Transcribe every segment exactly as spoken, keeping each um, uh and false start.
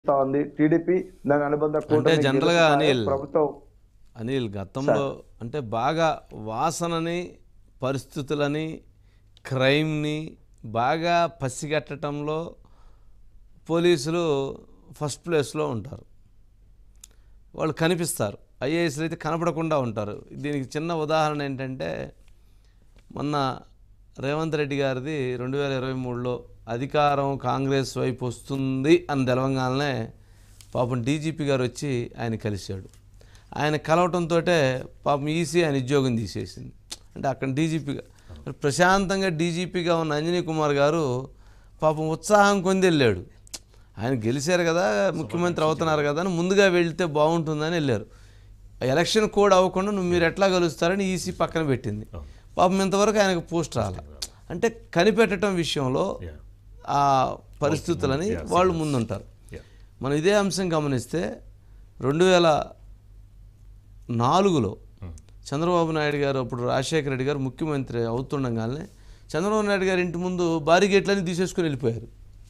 ఉంది టీడీపీ దాని అనుబంధ అంటే కూటమి జనరల్గా గెలుపుతాయి అనిల్ ప్రభుత్వం. అనిల్ గతంలో అంటే బాగా వాసనని పరిస్థితులని క్రైమ్ని బాగా పసిగట్టడంలో పోలీసులు ఫస్ట్ ప్లేస్లో ఉంటారు. వాళ్ళు కనిపిస్తారు. ఐఏఎస్లు అయితే కనపడకుండా ఉంటారు. దీనికి చిన్న ఉదాహరణ ఏంటంటే మొన్న రేవంత్ రెడ్డి గారిది రెండు వేల ఇరవై మూడులో అధికారం కాంగ్రెస్ వైపు వస్తుంది అని తెలవంగానే పాపం డీజీపీ గారు వచ్చి ఆయన కలిశాడు. ఆయన కలవటంతో పాపం ఈసీ ఆయన ఉద్యోగం తీసేసింది. అంటే అక్కడ డీజీపీగా ప్రశాంతంగా డీజీపీగా ఉన్న అంజనీ కుమార్ గారు పాపం ఉత్సాహం కొంది వెళ్ళాడు. ఆయన గెలిచారు కదా, ముఖ్యమంత్రి అవుతున్నారు కదా అని ముందుగా వెళ్తే బాగుంటుందని వెళ్ళారు. ఎలక్షన్ కోడ్ అవ్వకుండా నువ్వు మీరు ఎట్లా కలుస్తారని ఈసీ పక్కన పెట్టింది. పాపం ఇంతవరకు ఆయనకు పోస్ట్ రాలి. అంటే కనిపెట్టడం విషయంలో ఆ పరిస్థితులని వాళ్ళు ముందుంటారు. మనం ఇదే అంశం గమనిస్తే రెండు వేల నాలుగులో చంద్రబాబు నాయుడు గారు అప్పుడు రాజశేఖర రెడ్డి గారు ముఖ్యమంత్రి అవుతుండగానే చంద్రబాబు నాయుడు గారి ఇంటి ముందు భారీ గేట్లని తీసేసుకుని వెళ్ళిపోయారు.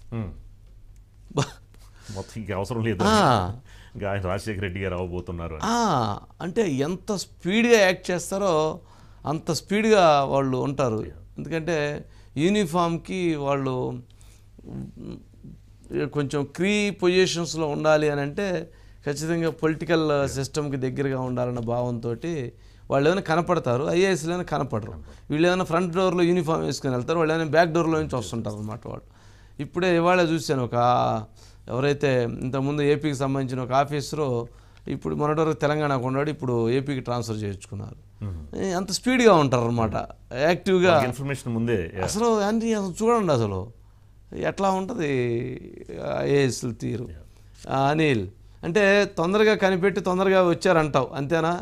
అవసరం లేదు, రాజశేఖర రెడ్డి గారు అవ్వబోతున్నారు అంటే ఎంత స్పీడ్గా యాక్ట్ చేస్తారో అంత స్పీడ్గా వాళ్ళు ఉంటారు. ఎందుకంటే యూనిఫామ్కి వాళ్ళు కొంచెం క్రీ పొజిషన్స్లో ఉండాలి అని అంటే ఖచ్చితంగా పొలిటికల్ సిస్టమ్కి దగ్గరగా ఉండాలన్న భావంతో వాళ్ళు ఏమైనా కనపడతారు. ఐఏఎస్లు ఏమైనా కనపడరు. వీళ్ళు ఏమైనా ఫ్రంట్ డోర్లో యూనిఫామ్ వేసుకొని వెళ్తారు, వాళ్ళు ఏమైనా బ్యాక్ డోర్లో నుంచి వస్తుంటారు అన్నమాట. వాళ్ళు ఇప్పుడే ఇవాళ చూశాను, ఒక ఎవరైతే ఇంతకుముందు ఏపీకి సంబంధించిన ఒక ఆఫీసరు ఇప్పుడు మొన్నటి వరకు తెలంగాణకు ఉన్నాడు, ఇప్పుడు ఏపీకి ట్రాన్స్ఫర్ చేయించుకున్నారు. అంత స్పీడ్గా ఉంటారు అనమాట, యాక్టివ్గా. ఇన్ఫర్మేషన్ ముందే అసలు అంటే అసలు చూడండి అసలు ఎట్లా ఉంటుంది ఐఏఎస్ల తీరు. అనిల్ అంటే తొందరగా కనిపెట్టి తొందరగా వచ్చారంటావు, అంతేనా?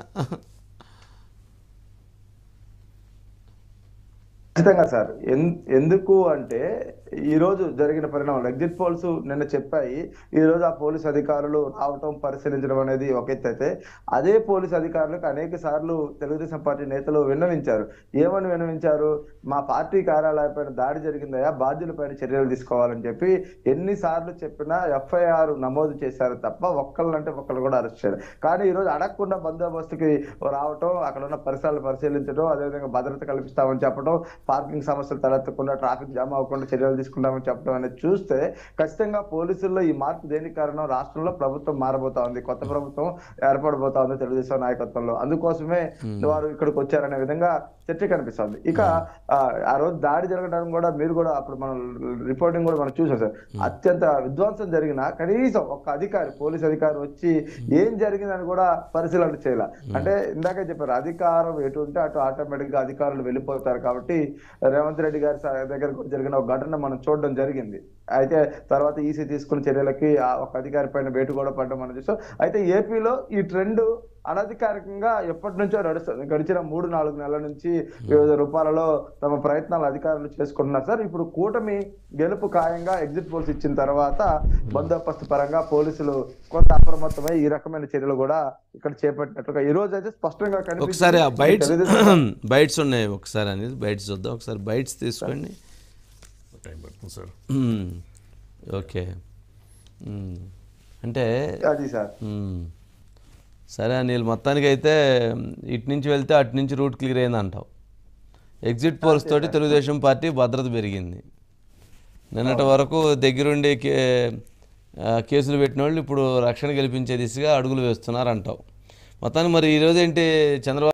ఖచ్చితంగా సార్. ఎందుకు అంటే ఈరోజు జరిగిన పరిణామాలు ఎగ్జిట్ పోల్స్ నిన్న చెప్పాయి. ఈరోజు ఆ పోలీస్ అధికారులు రావటం పరిశీలించడం అనేది ఒక ఎత్తు అయితే, అదే పోలీస్ అధికారులకు అనేక సార్లు తెలుగుదేశం పార్టీ నేతలు విన్నవించారు. ఏమని విన్నవించారు? మా పార్టీ కార్యాలయపైన దాడి జరిగిందయా, బాధ్యులపైన చర్యలు తీసుకోవాలని చెప్పి ఎన్నిసార్లు చెప్పినా ఎఫ్ఐఆర్ నమోదు చేశారు తప్ప ఒక్కళ్ళంటే ఒక్కళ్ళు కూడా అరెస్ట్ చేయరు. కానీ ఈరోజు అడగకుండా బందోబస్తుకి రావటం, అక్కడ ఉన్న పరిసరాలు పరిశీలించడం, అదేవిధంగా భద్రత కల్పిస్తామని చెప్పడం, పార్కింగ్ సమస్యలు తలెత్తకుండా ట్రాఫిక్ జామ్ అవ్వకుండా చర్యలు తీసుకుంటామని చెప్పడం అనేది చూస్తే ఖచ్చితంగా పోలీసుల్లో ఈ మార్పు దేనికి కారణం? రాష్ట్రంలో ప్రభుత్వం మారబోతా ఉంది, కొత్త ప్రభుత్వం ఏర్పడబోతా ఉంది తెలుగుదేశం నాయకత్వంలో. అందుకోసమే వారు ఇక్కడికి వచ్చారనే విధంగా చర్చ కనిపిస్తుంది. ఇక ఆ రోజు దాడి జరగడానికి కూడా మీరు కూడా అప్పుడు మనం రిపోర్టింగ్ కూడా మనం చూసాం సార్. అత్యంత విధ్వంసం జరిగిన కనీసం ఒక అధికారి, పోలీస్ అధికారి వచ్చి ఏం జరిగిందని కూడా పరిశీలన చేయాల. అంటే ఇందాకే చెప్పారు, అధికారం ఎటు ఉంటే అటు ఆటోమేటిక్ గా అధికారులు వెళ్ళిపోతారు. కాబట్టి రేవంత్ రెడ్డి గారి దగ్గర కూడా జరిగిన ఒక ఘటన మనం చూడడం జరిగింది. అయితే తర్వాత ఈసీ తీసుకున్న చర్యలకి ఆ ఒక అధికారి పైన వేటు కూడా పడడం మనం చూస్తాం. అయితే ఏపీలో ఈ ట్రెండ్ అనధికారికంగా ఎప్పటి నుంచో నడుస్తుంది. గడిచిన మూడు నాలుగు నెలల నుంచి వివిధ రూపాలలో తమ ప్రయత్నాలు అధికారులు చేసుకుంటున్నారు సార్. ఇప్పుడు కూటమి గెలుపు ఖాయంగా ఎగ్జిట్ పోల్స్ ఇచ్చిన తర్వాత బందోబస్తు పరంగా పోలీసులు కొంత అప్రమత్తమై ఈ రకమైన చర్యలు కూడా ఇక్కడ చేపట్టినట్లుగా ఈ రోజు అయితే స్పష్టంగా కనిపిస్తుంది. ఒకసారి ఆ బైట్స్ బైట్స్ ఉన్నాయి, ఒకసారి అనేది బైట్స్ చూద్దాం. ఒకసారి బైట్స్ తీసుకోండి. సార్ ఓకే, అంటే అది సార్ సరే అనిల్, మొత్తానికి అయితే ఇటు నుంచి వెళ్తే అటు నుంచి రూట్ క్లియర్ అయింది అంటావు. ఎగ్జిట్ పోల్స్ తోటి తెలుగుదేశం పార్టీ భద్రత పెరిగింది. నిన్నటి వరకు దగ్గరుండి కే కేసులు పెట్టిన వాళ్ళు ఇప్పుడు రక్షణ కల్పించే దిశగా అడుగులు వేస్తున్నారు అంటావు. మొత్తానికి మరి ఈరోజు ఏంటి చంద్రబాబు